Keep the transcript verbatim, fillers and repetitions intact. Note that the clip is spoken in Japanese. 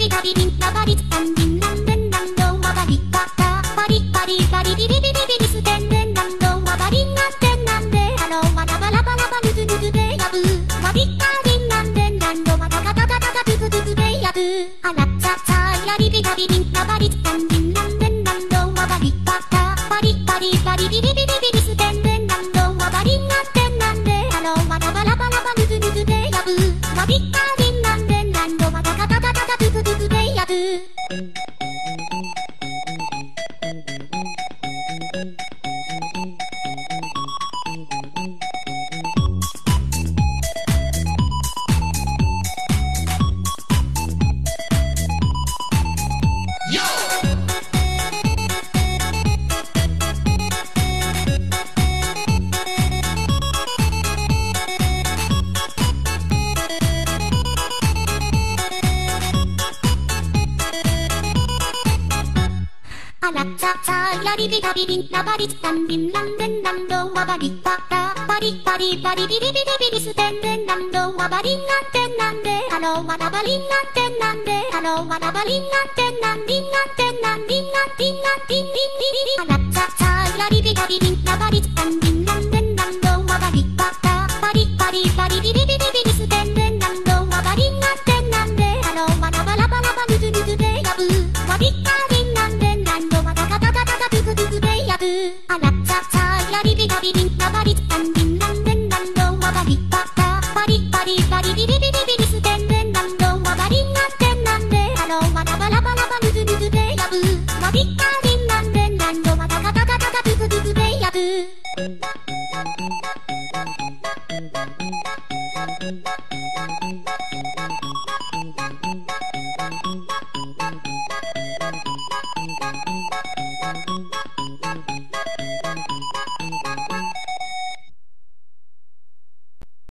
タビビンラバリツタンビンランデンランドンワバリッタタバリバリバリビビビビビビステンデンランドンワバリンランテンランデハローワラバラバラバルズルズベヤブーワビッタリンランデンランドワタタタタタタトゥトゥトゥトゥベヤブーアラッツァツァイラリビタビビンラバリツタンビンランデンランドンワバリッタタバリバリバリビビビビビビステンデンランドンワバリンランテンランデハローワラバラバラバルズルズベヤブーワビッタリンランデンランドワタタタタタタトゥトゥトゥトゥベヤブーアラッツァツァイラリビタビビンラバリツタンビンランデンランドワバリッタタバリバリバリビビビビビビステンデンランドワバリンランテンランデハローワラバリンランテンランデハローワラバリンランテンランディンランテンランディンランディンランディンディンディンディンアラッツァツァイラリビタビビンラバリツタンビンランデンランドワバリッタタバリバリバリビビビビビビステンデンランドワバリンランテンランデハローワラバラバラバルズルズベヤブーワビッタリンランデンランドワタタタタタタトゥトゥトゥトゥベヤブーアラッツァツァイラリビタビビンラバリツタンビンランデンランドワバリッタタバリバリバリビビビビビビステンデンランドワバリンランテンランデハローワラバラバラバルズルズベヤブーワビッタリンランデンランドワタタタタタタトゥトゥトゥトゥベヤブー